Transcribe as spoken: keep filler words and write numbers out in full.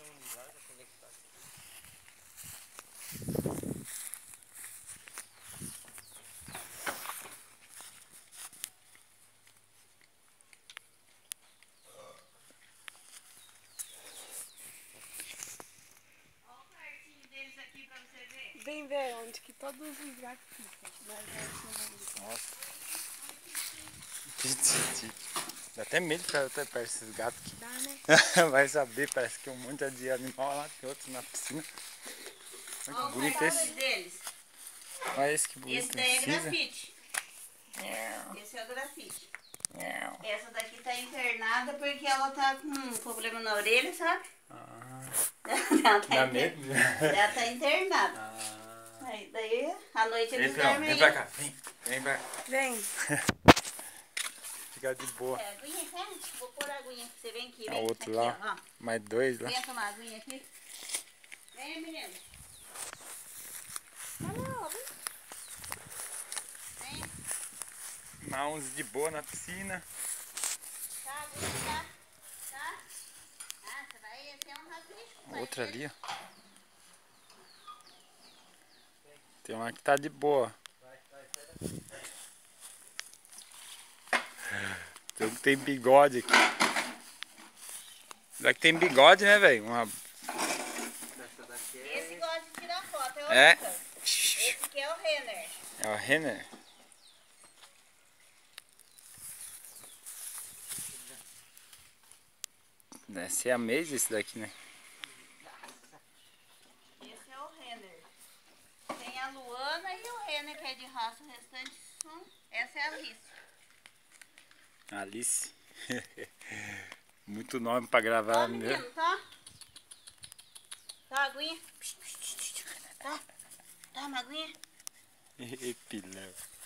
Vem ver onde que todos os gatos ficam. Nossa. Dá até medo de ficar até perto desses gatos aqui. Dá, né? Vai saber, parece que um monte de animal lá, tem outros na piscina. Olha que bonito esse. Deles. Olha esse que bonito. Esse daí é cinza. grafite. Esse é o grafite. Essa daqui tá internada porque ela tá com um problema na orelha, sabe? Ah, ela, tá dá inter... medo? ela tá internada. Ah. Aí, daí, à noite eles Vem, dormem. vem pra cá, vem, vem pra cá. Vem. Fica de boa. É, aguinha, cara. Vou pôr a aguinha pra você. Vem aqui, A vem. outro Aqui, lá, ó. mais dois lá. Vem tomar aguinha aqui. Vem, menino. Vem. Mãos de boa na piscina. Tá, aguinha, tá? Tá? Ah, você vai ter um rabicho. Outra ali, ó. Tem uma que tá de boa. Tem um que tem bigode aqui. Será que tem bigode, né, velho? Uma... Esse gosta de tirar foto, é o É. Lucas. Esse aqui é o Renner. É o Renner. Deve ser a Maze esse daqui, né? Esse é o Renner. Tem a Luana e o Renner, que é de raça. O restante são... Essa é a Alice. Alice. Muito nome pra gravar, Tá, né? menino, tá? Tá, aguinha? Tá? Tá, uma aguinha? Pilão.